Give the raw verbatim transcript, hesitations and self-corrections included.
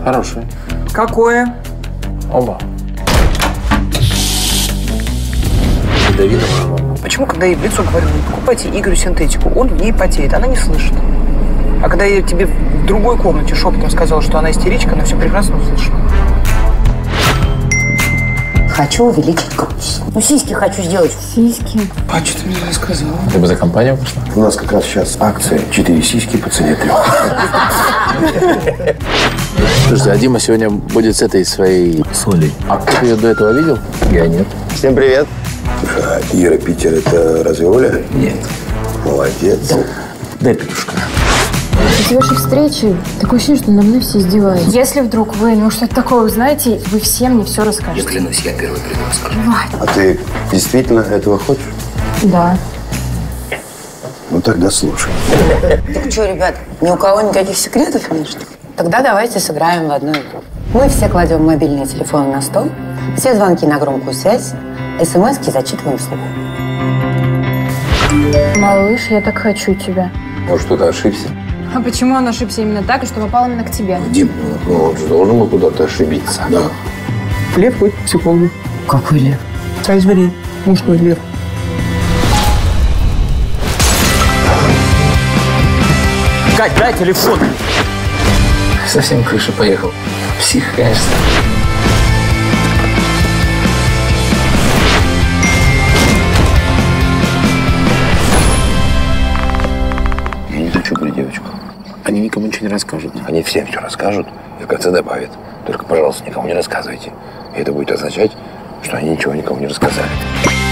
Хорошее. Какое? Оба. Ядовитого. Почему, когда я в лицо говорю, не покупайте Игорю синтетику, он в ней потеет, она не слышит. А когда я тебе в другой комнате шепотом сказала, что она истеричка, она все прекрасно услышала. Хочу увеличить грудь. Ну, сиськи хочу сделать. Сиськи. А что ты мне рассказала? Ты бы за компанию пошла? У нас как раз сейчас акция «Четыре сиськи по цене трех». Слушайте, а Дима сегодня будет с этой своей Солей. А ты ее до этого видел? Я нет. Всем привет. Слушай, а Ира Питер это разве Оля? Нет. Молодец. Дай петушка. Эти ваши встречи, такое ощущение, что на мной все издеваются. Если вдруг вы, ну что-то такое узнаете, вы всем мне все расскажете. Я клянусь, я первый приду расскажу. А ты действительно этого хочешь? Да. Ну тогда слушай. Так что, ребят, ни у кого никаких секретов нет, что ли? Тогда давайте сыграем в одну игру. Мы все кладем мобильные телефоны на стол, все звонки на громкую связь, смс-ки зачитываем вслух. Малыш, я так хочу тебя. Может, кто-то ошибся? А почему он ошибся именно так, и что попал именно к тебе? Дим, ну он же должен был куда-то ошибиться. Да. Лев ходит к психологу. Какой лев? Царь зверей. Мужской лев. Кать, дай телефон. Совсем крыша поехал. Псих, конечно. Я не хочу про девочку. Они никому ничего не расскажут. Они всем все расскажут и в конце добавят. Только, пожалуйста, никому не рассказывайте. И это будет означать, что они ничего никому не рассказали.